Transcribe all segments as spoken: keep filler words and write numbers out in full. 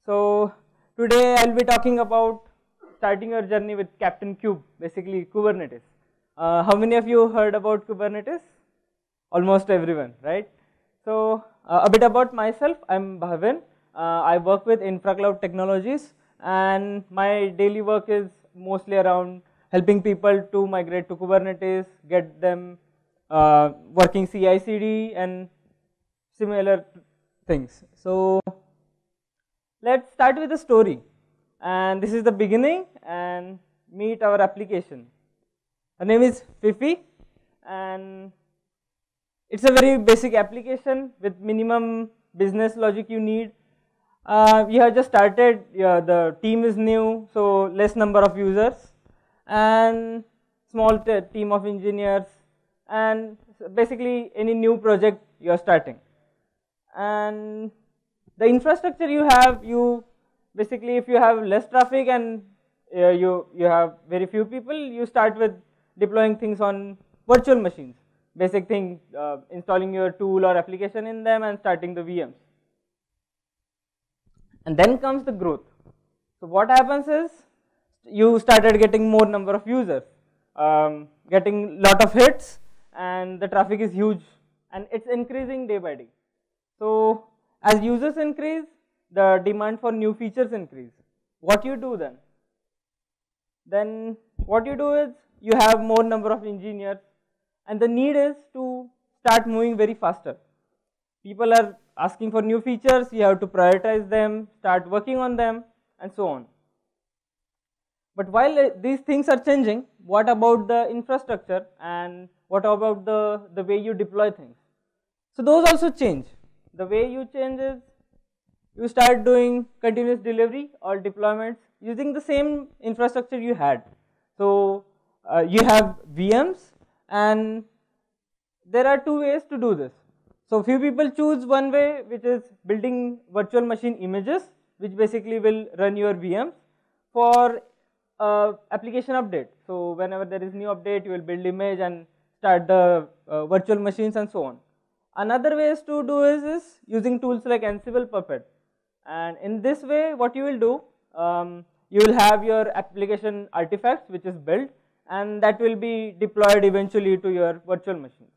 So today I'll be talking about starting your journey with Captain Cube, basically Kubernetes. Uh, how many of you heard about Kubernetes? Almost everyone, right? So uh, a bit about myself. I'm Bhavin. Uh, I work with InfraCloud Technologies, and my daily work is mostly around helping people to migrate to Kubernetes, get them uh, working C I C D and similar things. So let's start with a story, and this is the beginning, and meet our application. Her name is Fifi, and it's a very basic application with minimum business logic you need. Uh, we have just started, yeah, the team is new, so less number of users and small team of engineers, and basically any new project you are starting. And the infrastructure you have, you basically if you have less traffic and uh, you, you have very few people, you start with deploying things on virtual machines. Basic thing, uh, installing your tool or application in them and starting the V Ms. And then comes the growth. So what happens is, you started getting more number of users, um, getting lot of hits, and the traffic is huge, and it's increasing day by day. So as users increase, the demand for new features increase. What you do then? Then what you do is, you have more number of engineers, and the need is to start moving very faster. People are asking for new features, you have to prioritize them, start working on them, and so on. But while these things are changing, what about the infrastructure, and what about the, the way you deploy things? So those also change. The way you change is, you start doing continuous delivery or deployments using the same infrastructure you had. So uh, you have V Ms, and there are two ways to do this. So few people choose one way, which is building virtual machine images, which basically will run your V Ms for uh, application update. So whenever there is new update, you will build image and start the uh, virtual machines and so on. Another ways to do is, is using tools like Ansible, Puppet. And in this way, what you will do, um, you will have your application artifacts which is built, and that will be deployed eventually to your virtual machines.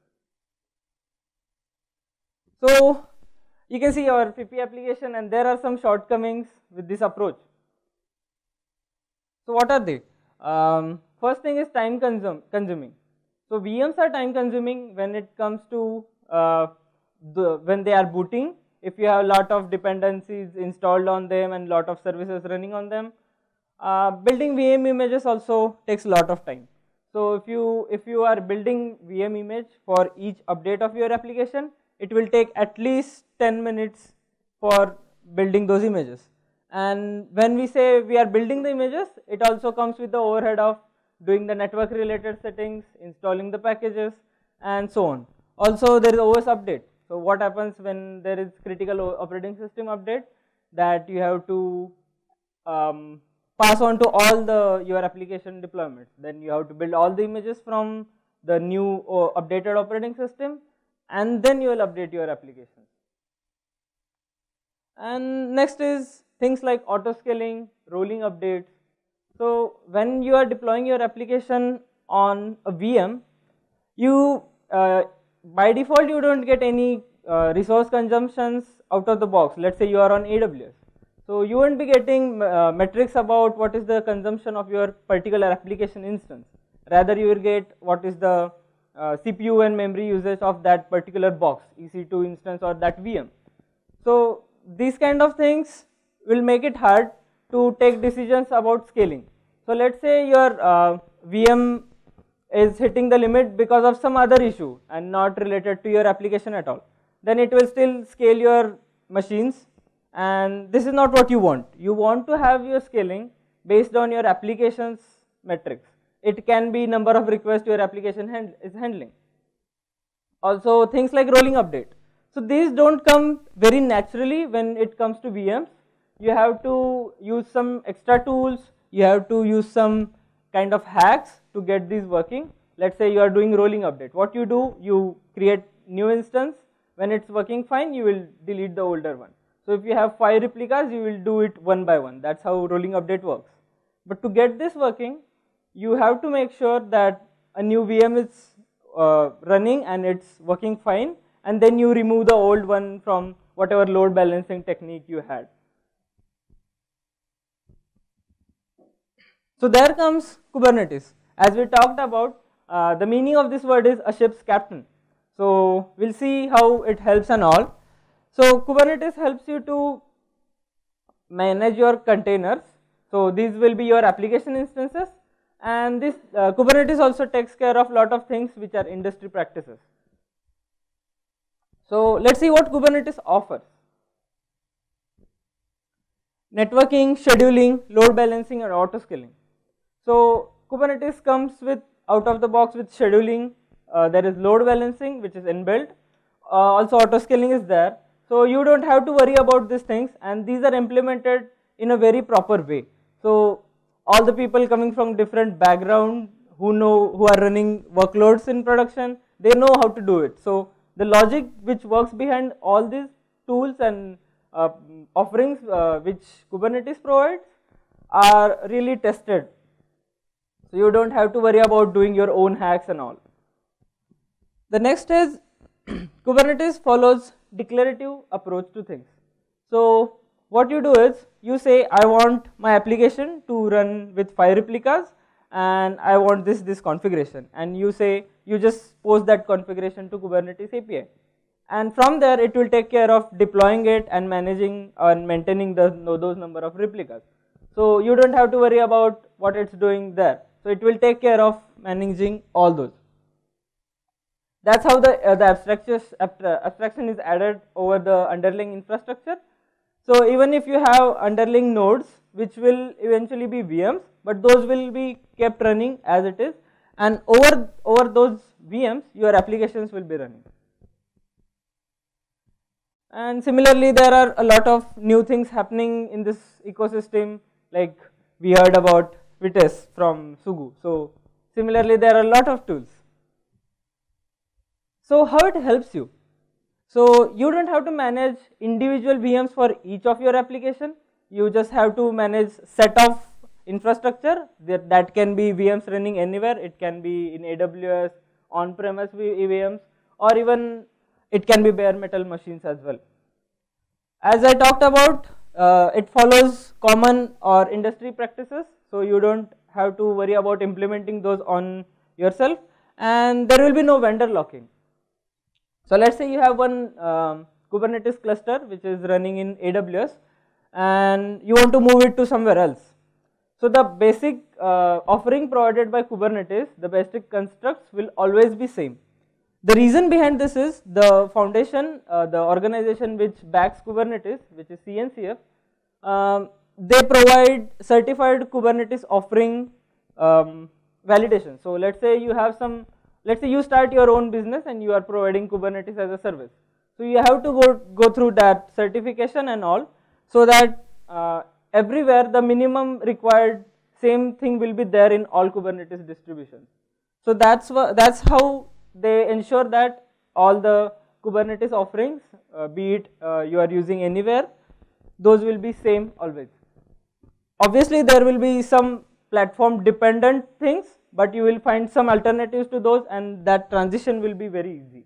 So you can see our Fifi application, and there are some shortcomings with this approach. So what are they? Um, first thing is time consum consuming. So V Ms are time consuming when it comes to uh, the when they are booting. If you have a lot of dependencies installed on them and lot of services running on them, uh, building V M images also takes a lot of time. So if you if you are building V M image for each update of your application, it will take at least ten minutes for building those images. And when we say we are building the images, it also comes with the overhead of doing the network related settings, installing the packages, and so on. Also there is O S update. So what happens when there is critical operating system update, that you have to um, pass on to all the your application deployments. Then you have to build all the images from the new uh, updated operating system, and then you will update your applications. And next is things like auto scaling, rolling updates. So when you are deploying your application on a V M, you uh, by default you don't get any uh, resource consumptions out of the box. Let's say you are on A W S. So you won't be getting uh, metrics about what is the consumption of your particular application instance. Rather you will get what is the uh, C P U and memory usage of that particular box, E C two instance or that V M. So these kind of things will make it hard to take decisions about scaling. So let's say your uh, V M is hitting the limit because of some other issue and not related to your application at all. Then it will still scale your machines, and this is not what you want. You want to have your scaling based on your application's metrics. It can be number of requests your application hand is handling. Also things like rolling update. So these don't come very naturally when it comes to V Ms. You have to use some extra tools, you have to use some kind of hacks to get these working. Let's say you are doing rolling update. What you do, you create new instance. When it's working fine, you will delete the older one. So if you have five replicas, you will do it one by one. That's how rolling update works. But to get this working, you have to make sure that a new V M is uh, running and it's working fine, and then you remove the old one from whatever load balancing technique you had. So there comes Kubernetes. As we talked about, uh, the meaning of this word is a ship's captain. So we'll see how it helps and all. So Kubernetes helps you to manage your containers. So these will be your application instances, and this uh, Kubernetes also takes care of a lot of things which are industry practices. So let's see what Kubernetes offers. Networking, scheduling, load balancing, and auto scaling. So Kubernetes comes with out of the box with scheduling. Uh, there is load balancing which is inbuilt. Uh, also auto scaling is there. So you don't have to worry about these things, and these are implemented in a very proper way. So all the people coming from different background who know who are running workloads in production, they know how to do it. So the logic which works behind all these tools and uh, offerings uh, which Kubernetes provides are really tested. So you don't have to worry about doing your own hacks and all. The next is Kubernetes follows declarative approach to things. So what you do is you say, I want my application to run with five replicas and I want this this configuration, and you say you just post that configuration to Kubernetes A P I, and from there it will take care of deploying it and managing and maintaining the those number of replicas. So you don't have to worry about what it's doing there. So it will take care of managing all those. That's how the uh, the abstraction abstraction is added over the underlying infrastructure. So even if you have underlying nodes which will eventually be V Ms, but those will be kept running as it is, and over over those V Ms your applications will be running. And similarly, there are a lot of new things happening in this ecosystem, like we heard about Vitess from Sugu. So similarly, there are a lot of tools. So how it helps you? So you don't have to manage individual V Ms for each of your application. You just have to manage set of infrastructure that, that can be V Ms running anywhere. It can be in A W S, on-premise V Ms, or even it can be bare metal machines as well. As I talked about, uh, it follows common or industry practices. So you don't have to worry about implementing those on yourself, and there will be no vendor locking. So let's say you have one um, Kubernetes cluster which is running in A W S, and you want to move it to somewhere else. So the basic uh, offering provided by Kubernetes, the basic constructs will always be same. The reason behind this is the foundation, uh, the organization which backs Kubernetes, which is C N C F, um, they provide certified Kubernetes offering um, validation. So let's say you have some, let's say you start your own business and you are providing Kubernetes as a service. So you have to go, go through that certification and all, so that uh, everywhere the minimum required same thing will be there in all Kubernetes distributions. So that's, that's how they ensure that all the Kubernetes offerings, uh, be it uh, you are using anywhere, those will be same always. Obviously there will be some platform dependent things, but you will find some alternatives to those, and that transition will be very easy.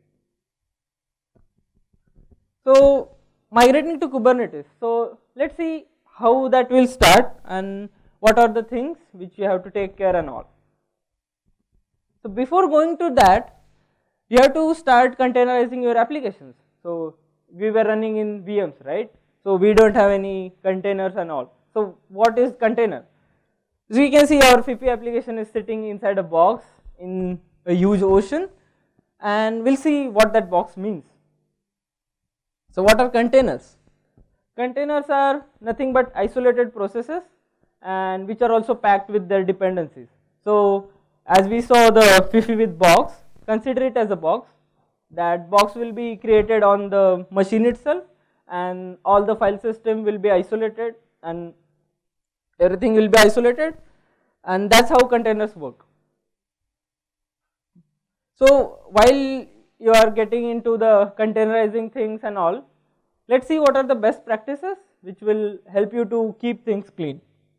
So migrating to Kubernetes, so let's see how that will start and what are the things which you have to take care and all. So before going to that, you have to start containerizing your applications. So we were running in V Ms, right? So we don't have any containers and all. So what is container? So you can see our F I P application is sitting inside a box in a huge ocean, and we'll see what that box means. So what are containers? Containers are nothing but isolated processes, and which are also packed with their dependencies. So as we saw the F I F I with box, consider it as a box. That box will be created on the machine itself, and all the file system will be isolated, and everything will be isolated, and that's how containers work. So while you are getting into the containerizing things and all, let's see what are the best practices which will help you to keep things clean.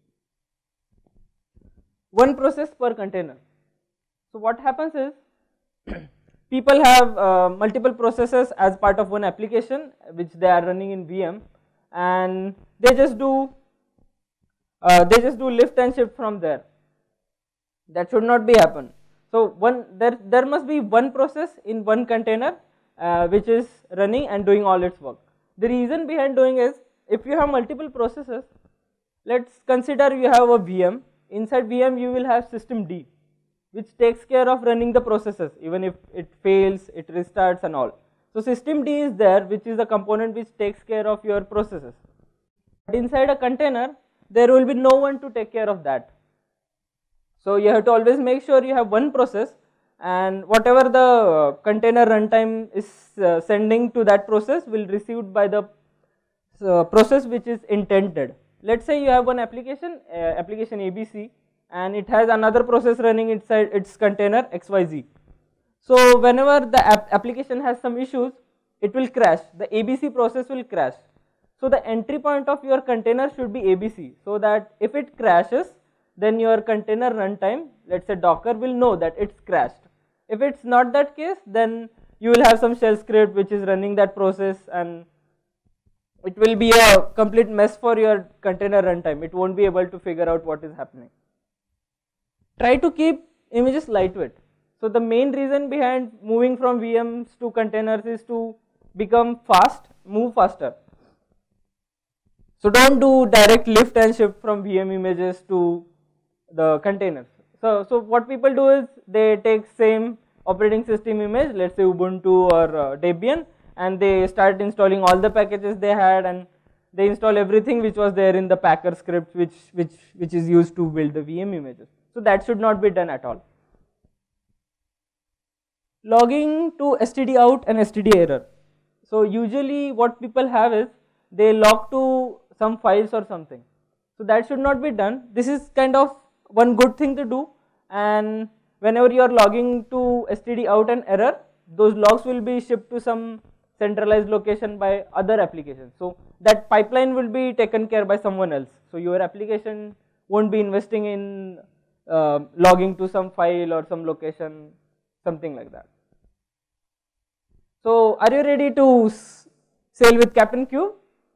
One process per container. So what happens is people have uh, multiple processes as part of one application which they are running in V M, and they just do uh, they just do lift and shift from there. That should not be happen. So one there there must be one process in one container uh, which is running and doing all its work. The reason behind doing is, if you have multiple processes, let's consider you have a V M. Inside V M you will have system D, which takes care of running the processes, even if it fails, it restarts and all. So system D is there, which is the component which takes care of your processes. But inside a container, there will be no one to take care of that. So you have to always make sure you have one process, and whatever the container runtime is uh, sending to that process will be received by the uh, process which is intended. Let's say you have one application, uh, application A B C, and it has another process running inside its container X Y Z. So whenever the app application has some issues, it will crash, the A B C process will crash. So the entry point of your container should be A B C, so that if it crashes, then your container runtime, let's say Docker, will know that it's crashed. If it's not that case, then you will have some shell script which is running that process, and it will be a complete mess for your container runtime. It won't be able to figure out what is happening. Try to keep images lightweight. So the main reason behind moving from V Ms to containers is to become fast, move faster. So don't do direct lift and shift from V M images to the containers. So, so what people do is they take same operating system image, let's say Ubuntu or uh, Debian, and they start installing all the packages they had, and they install everything which was there in the Packer script, which, which, which is used to build the V M images. So that should not be done at all. Logging to S T D out and S T D error. So usually what people have is they log to some files or something. So that should not be done. This is kind of one good thing to do, and whenever you are logging to S T D out and error, those logs will be shipped to some centralized location by other applications. So that pipeline will be taken care by someone else. So your application won't be investing in uh, logging to some file or some location, something like that. So are you ready to sail with Captain Cube?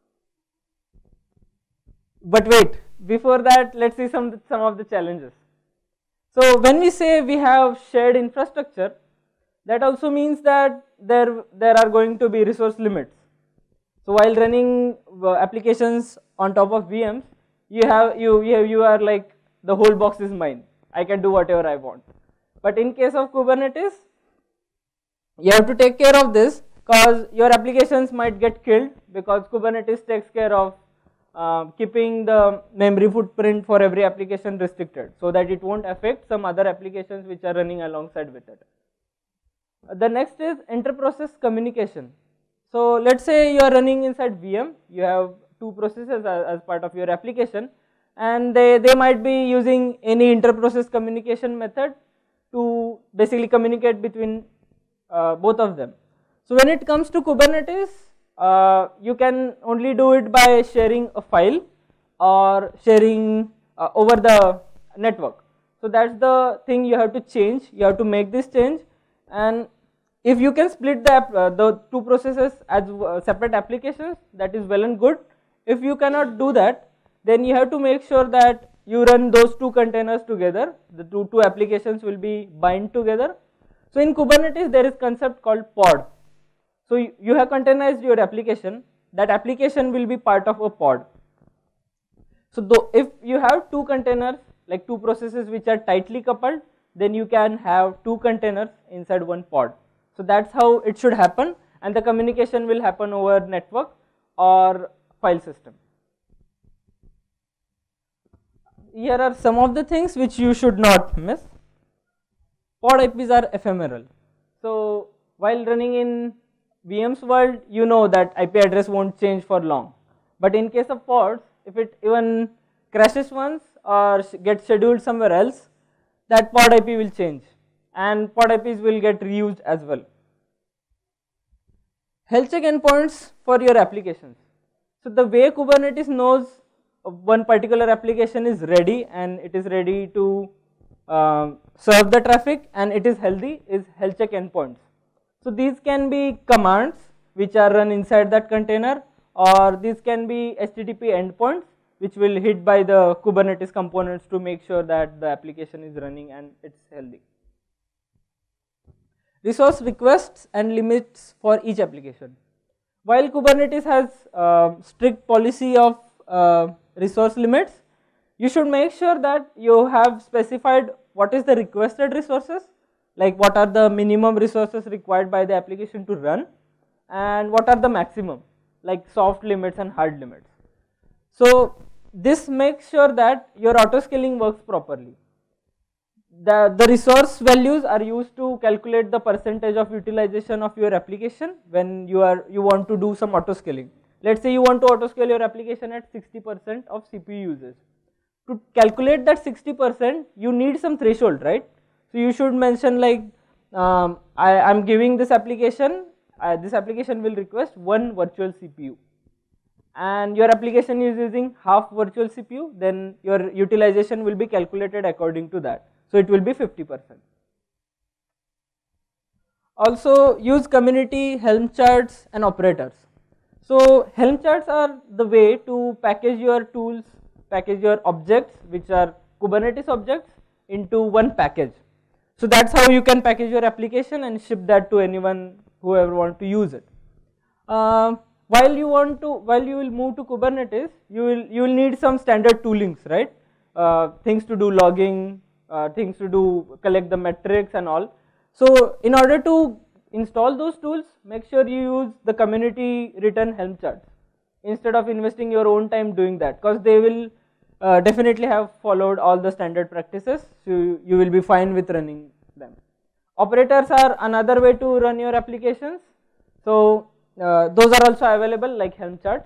But wait, before that, let's see some, some of the challenges. So when we say we have shared infrastructure, that also means that there, there are going to be resource limits. So while running uh, applications on top of V Ms, you have, you, you, have, you are like, the whole box is mine, I can do whatever I want. But in case of Kubernetes, you have to take care of this, because your applications might get killed, because Kubernetes takes care of uh, keeping the memory footprint for every application restricted, so that it won't affect some other applications which are running alongside with it. The next is inter-process communication. So let's say you are running inside V M, you have two processes as, as part of your application, and they, they might be using any inter-process communication method to basically communicate between uh, both of them. So when it comes to Kubernetes, uh, you can only do it by sharing a file or sharing uh, over the network. So that's the thing you have to change, you have to make this change. And if you can split the, app, uh, the two processes as uh, separate applications, that is well and good. If you cannot do that, then you have to make sure that you run those two containers together, the two, two applications will be bind together. So in Kubernetes there is concept called pod. So you, you have containerized your application, that application will be part of a pod. So though if you have two containers, like two processes which are tightly coupled, then you can have two containers inside one pod. So that's how it should happen, and the communication will happen over network or file system. Here are some of the things which you should not miss. Pod I Ps are ephemeral. So while running in V M's world, you know that I P address won't change for long. But in case of pods, if it even crashes once or gets scheduled somewhere else, that pod I P will change, and pod I Ps will get reused as well. Health check endpoints for your applications. So the way Kubernetes knows one particular application is ready and it is ready to um, serve the traffic and it is healthy is health check endpoints. So these can be commands which are run inside that container, or these can be H T T P endpoints which will hit by the Kubernetes components to make sure that the application is running and it's healthy. Resource requests and limits for each application. While Kubernetes has uh, strict policy of uh, resource limits, you should make sure that you have specified what is the requested resources, like what are the minimum resources required by the application to run, and what are the maximum, like soft limits and hard limits. So this makes sure that your auto scaling works properly. The, the resource values are used to calculate the percentage of utilization of your application when you are you want to do some auto scaling. Let's say you want to auto scale your application at sixty percent of C P U usage. To calculate that sixty percent, you need some threshold, right? So you should mention like um, I am giving this application, uh, this application will request one virtual C P U, and your application is using half virtual C P U, then your utilization will be calculated according to that. So it will be fifty percent. Also use community Helm charts and operators. So Helm charts are the way to package your tools, package your objects which are Kubernetes objects into one package. So that's how you can package your application and ship that to anyone whoever want to use it. Uh, while you want to, while you will move to Kubernetes, you will you will need some standard toolings, right? Uh, things to do logging, uh, things to do collect the metrics and all. So in order to install those tools, make sure you use the community written Helm charts instead of investing your own time doing that, because they will uh, definitely have followed all the standard practices, so you, you will be fine with running them. Operators are another way to run your applications, so uh, those are also available like Helm charts.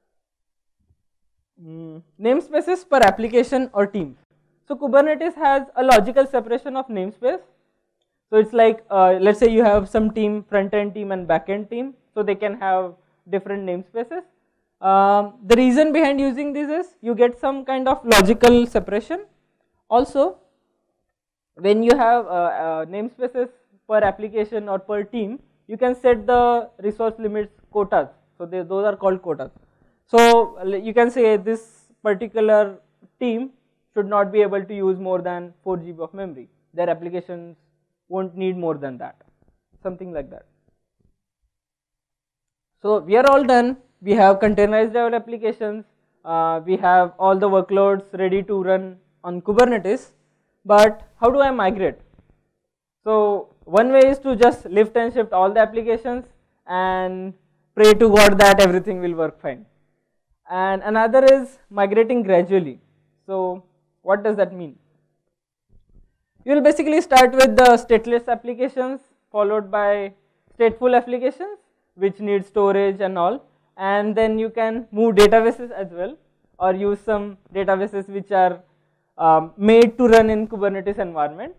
Mm. Namespaces per application or teams. So Kubernetes has a logical separation of namespace. So it's like uh, let's say you have some team, front end team and back end team, so they can have different namespaces. Um, the reason behind using this is you get some kind of logical separation. Also, when you have uh, uh, namespaces per application or per team, you can set the resource limits quotas. So they, those are called quotas. So you can say this particular team should not be able to use more than four G B of memory. Their applications won't need more than that, something like that. So we are all done. We have containerized our applications. Uh, we have all the workloads ready to run on Kubernetes. But how do I migrate? So one way is to just lift and shift all the applications and pray to God that everything will work fine. And another is migrating gradually. So what does that mean? You will basically start with the stateless applications followed by stateful applications which need storage and all, and then you can move databases as well or use some databases which are um, made to run in Kubernetes environment.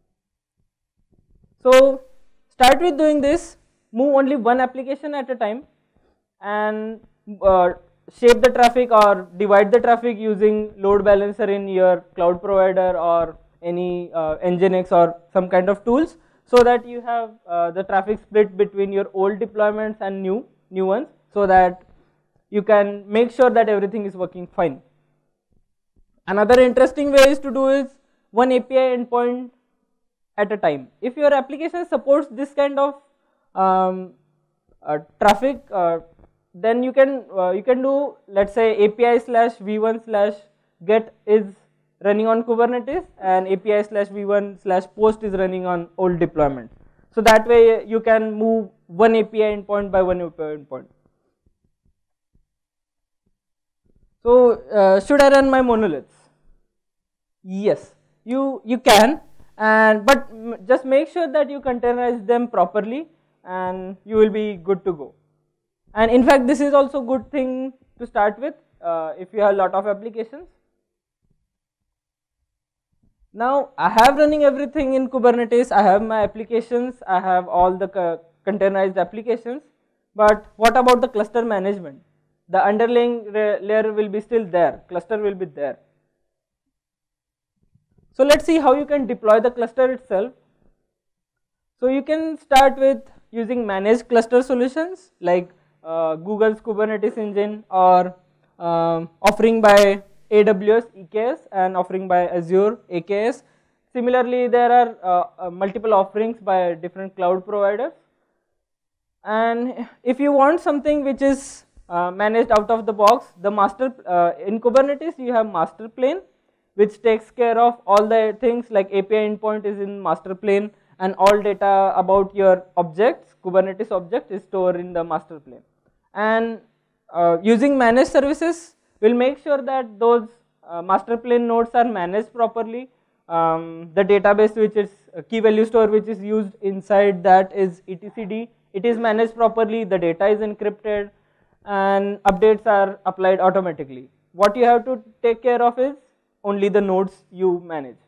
So start with doing this, move only one application at a time and uh, shape the traffic or divide the traffic using load balancer in your cloud provider or any uh, Nginx or some kind of tools, so that you have uh, the traffic split between your old deployments and new new ones, so that you can make sure that everything is working fine. Another interesting way is to do is one A P I endpoint at a time. If your application supports this kind of um, uh, traffic, uh, then you can uh, you can do, let's say, A P I slash v one slash get is running on Kubernetes and A P I slash v one slash post is running on old deployment. So that way you can move one A P I endpoint by one A P I endpoint. So uh, should I run my monoliths? Yes, you you can, and but just make sure that you containerize them properly and you will be good to go. And in fact, this is also a good thing to start with uh, if you have a lot of applications. Now I have running everything in Kubernetes, I have my applications, I have all the co containerized applications, But what about the cluster management? The underlying layer will be still there, cluster will be there. So let's see how you can deploy the cluster itself. So you can start with using managed cluster solutions like uh, Google's Kubernetes engine, or um, offering by A W S E K S and offering by Azure A K S. Similarly, there are uh, uh, multiple offerings by different cloud providers. And if you want something which is uh, managed out of the box, the master uh, in Kubernetes you have master plane, which takes care of all the things like A P I endpoint is in master plane, and all data about your objects, Kubernetes object, is stored in the master plane. And uh, using managed services will make sure that those uh, master plane nodes are managed properly. Um, the database which is uh, key value store which is used inside that is etcd. It is managed properly, the data is encrypted, and updates are applied automatically. What you have to take care of is only the nodes you manage.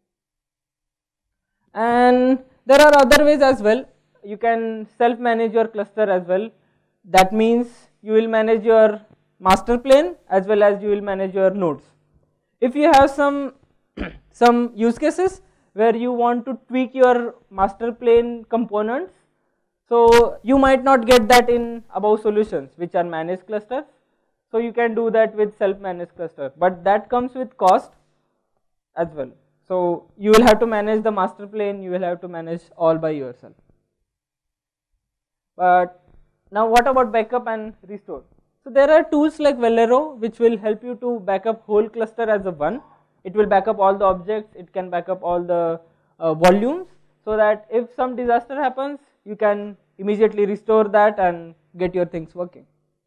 And there are other ways as well. You can self manage your cluster as well. That means you will manage your master plane as well as you will manage your nodes. If you have some some use cases where you want to tweak your master plane components, so you might not get that in above solutions which are managed clusters. So you can do that with self-managed cluster, but that comes with cost as well. So you will have to manage the master plane, you will have to manage all by yourself. But now what about backup and restore? So there are tools like Velero which will help you to back up whole cluster as a one. It will back up all the objects, it can back up all the uh, volumes, so that if some disaster happens, you can immediately restore that and get your things working.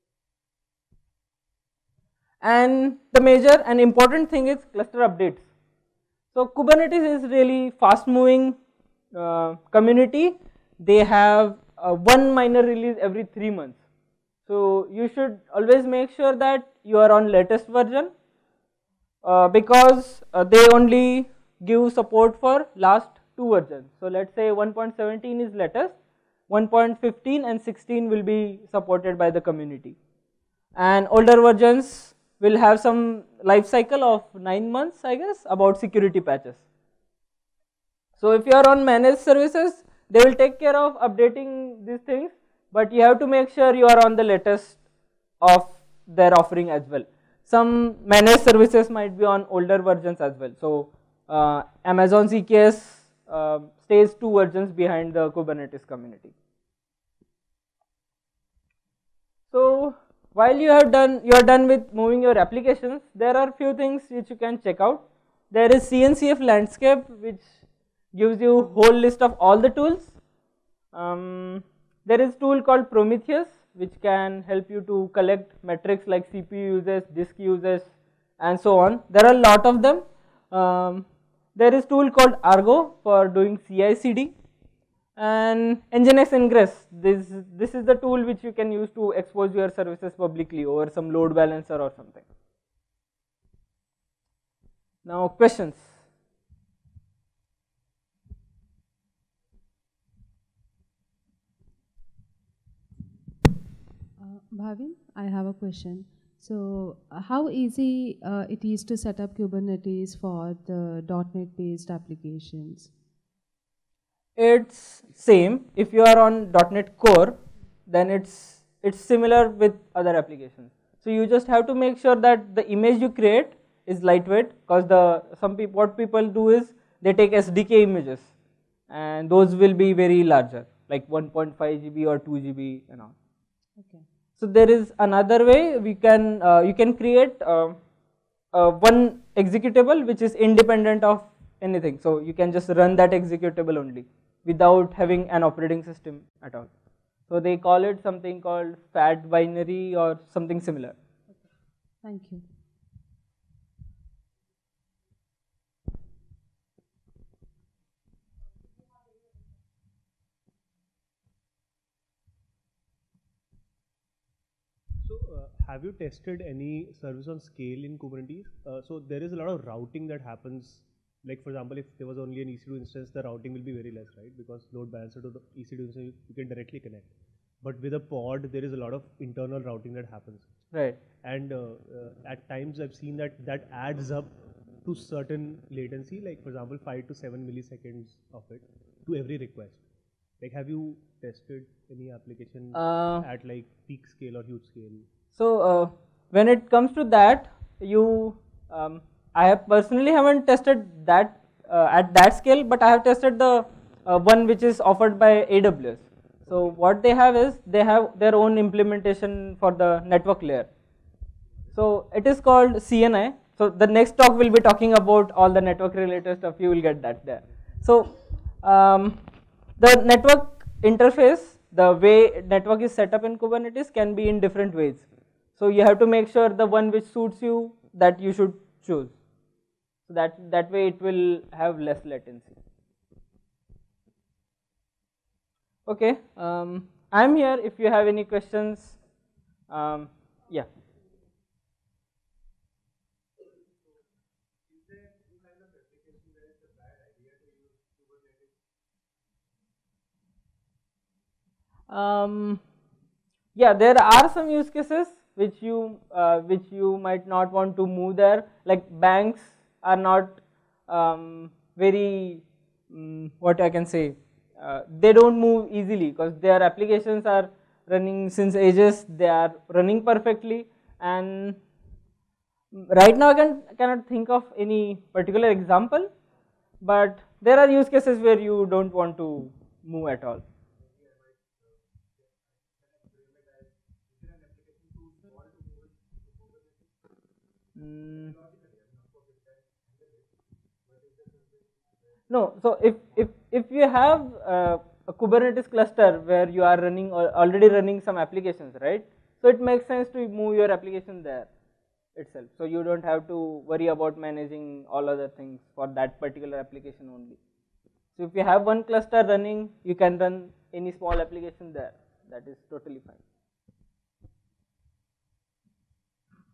And the major and important thing is cluster updates. So Kubernetes is really fast moving uh, community. They have uh, one minor release every three months. So you should always make sure that you are on latest version, uh, because uh, they only give support for last two versions. So let's say one point seventeen is latest, one point fifteen and sixteen will be supported by the community, and older versions will have some life cycle of nine months, I guess, about security patches. So if you are on managed services, they will take care of updating these things, but you have to make sure you are on the latest of their offering as well. Some managed services might be on older versions as well. So uh, Amazon's E K S uh, stays two versions behind the Kubernetes community. So while you have done, you are done with moving your applications, there are few things which you can check out. There is C N C F landscape, which gives you whole list of all the tools. Um, there is tool called Prometheus, which can help you to collect metrics like C P U uses, disk uses, and so on. There are a lot of them. Um, there is tool called Argo for doing C I C D. And Nginx Ingress, this, this is the tool which you can use to expose your services publicly over some load balancer or something. Now questions? Uh, Bhavin, I have a question. So uh, how easy uh, it is to set up Kubernetes for the .NET based applications? It's same. If you are on .NET Core, then it's it's similar with other applications. So you just have to make sure that the image you create is lightweight, because the some people what people do is they take S D K images, and those will be very larger, like one point five G B or two G B and all. Okay. So there is another way we can uh, you can create uh, uh, one executable which is independent of anything. So you can just run that executable only, without having an operating system at all. So they call it something called fat binary or something similar. Okay. Thank you. So uh, have you tested any service on scale in Kubernetes? Uh, so there is a lot of routing that happens. Like for example, if there was only an E C two instance, the routing will be very less, right? Because load balancer to the E C two instance, you, you can directly connect. but with a pod, there is a lot of internal routing that happens. Right. And uh, uh, at times I've seen that that adds up to certain latency, like for example, five to seven milliseconds of it to every request. Like, have you tested any application Uh, at like peak scale or huge scale? So uh, when it comes to that, you, um, I have personally haven't tested that uh, at that scale, but I have tested the uh, one which is offered by A W S. So what they have is they have their own implementation for the network layer. So it is called C N I. So the next talk will be talking about all the network related stuff. You will get that there. So um, the network interface, the way network is set up in Kubernetes can be in different ways. So you have to make sure the one which suits you that you should choose. So that that way it will have less latency. Okay, um, I'm here if you have any questions. Um, yeah. Um, yeah, there are some use cases which you uh, which you might not want to move there. Like banks are not um, very um, what I can say. Uh, they don't move easily because their applications are running since ages. They are running perfectly, and right now I can cannot think of any particular example. But there are use cases where you don't want to move at all. Mm. No, so if if if you have uh, a Kubernetes cluster where you are running or already running some applications, right? So it makes sense to move your application there itself. So you don't have to worry about managing all other things for that particular application only. So if you have one cluster running, you can run any small application there. That is totally fine.